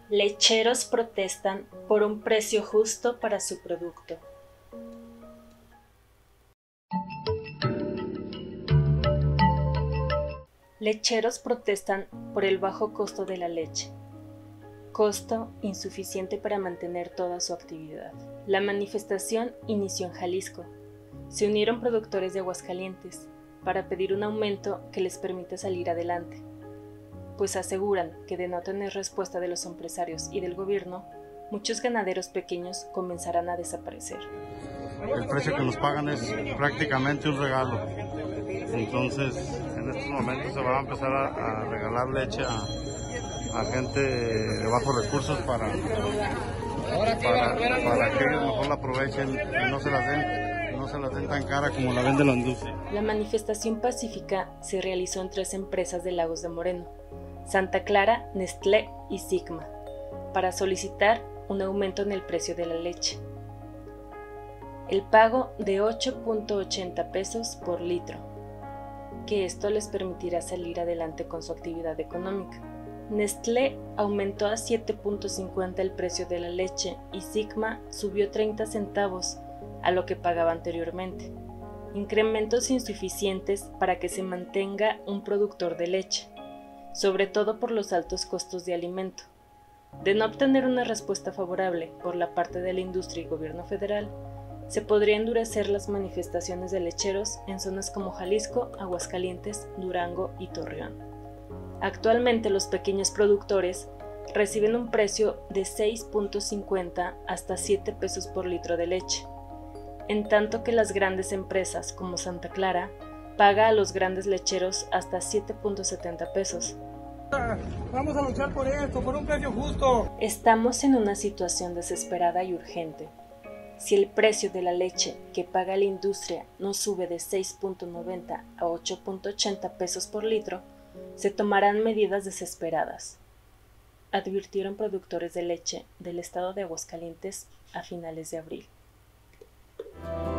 Lecheros protestan por un precio justo para su producto. Lecheros protestan por el bajo costo de la leche. Costo insuficiente para mantener toda su actividad. La manifestación inició en Jalisco. Se unieron productores de Aguascalientes para pedir un aumento que les permita salir adelante, pues aseguran que de no tener respuesta de los empresarios y del gobierno, muchos ganaderos pequeños comenzarán a desaparecer. El precio que nos pagan es prácticamente un regalo. Entonces, en estos momentos se va a empezar a regalar leche a gente de bajos recursos para que ellos mejor la aprovechen y no se las den tan cara como la vende la industria. La manifestación pacífica se realizó en 3 empresas de Lagos de Moreno: Santa Clara, Nestlé y Sigma, para solicitar un aumento en el precio de la leche. El pago de 8.80 pesos por litro, que esto les permitirá salir adelante con su actividad económica. Nestlé aumentó a 7.50 el precio de la leche y Sigma subió 30 centavos a lo que pagaba anteriormente. Incrementos insuficientes para que se mantenga un productor de leche, sobre todo por los altos costos de alimento. De no obtener una respuesta favorable por la parte de la industria y gobierno federal, se podría endurecer las manifestaciones de lecheros en zonas como Jalisco, Aguascalientes, Durango y Torreón. Actualmente los pequeños productores reciben un precio de 6.50 hasta 7 pesos por litro de leche, en tanto que las grandes empresas como Santa Clara paga a los grandes lecheros hasta 7.70 pesos. Vamos a luchar por esto, por un precio justo. Estamos en una situación desesperada y urgente. Si el precio de la leche que paga la industria no sube de 6.90 a 8.80 pesos por litro, se tomarán medidas desesperadas, advirtieron productores de leche del estado de Aguascalientes a finales de abril.